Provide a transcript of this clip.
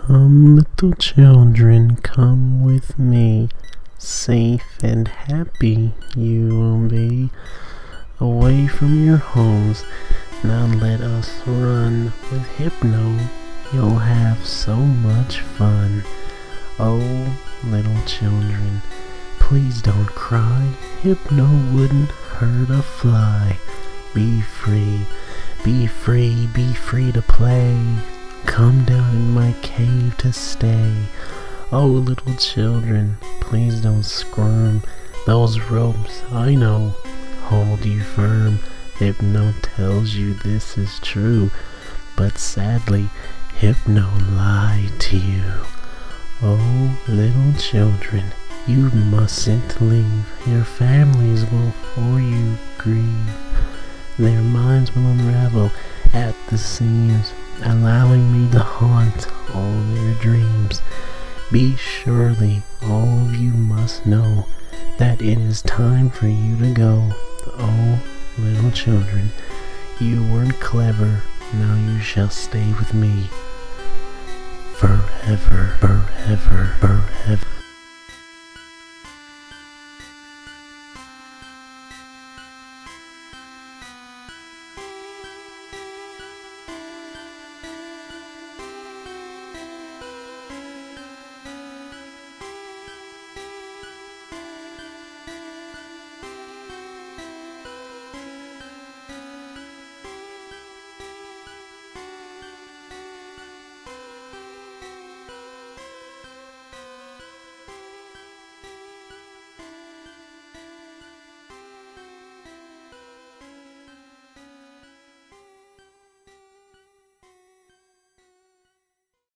Come, little children, come with me. Safe and happy you will be. Away from your homes, now let us run. With Hypno, you'll have so much fun. Oh, little children, please don't cry. Hypno wouldn't hurt a fly. Be free, be free, be free to play. Come down in my cave to stay. Oh, little children, please don't squirm. Those ropes, I know, hold you firm. Hypno tells you this is true, but sadly, Hypno lied to you. Oh, little children, you mustn't leave. Your families will for you grieve. Their minds will unravel at the seams, allowing me to haunt all their dreams. Be surely all of you must know that it is time for you to go. Oh, little children, you weren't clever, now you shall stay with me forever, forever, forever.